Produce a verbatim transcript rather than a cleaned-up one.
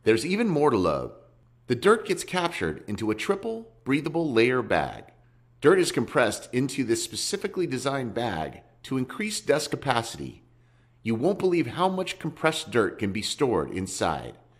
There's even more to love. The dirt gets captured into a triple breathable layer bag. Dirt is compressed into this specifically designed bag to increase dust capacity. You won't believe how much compressed dirt can be stored inside.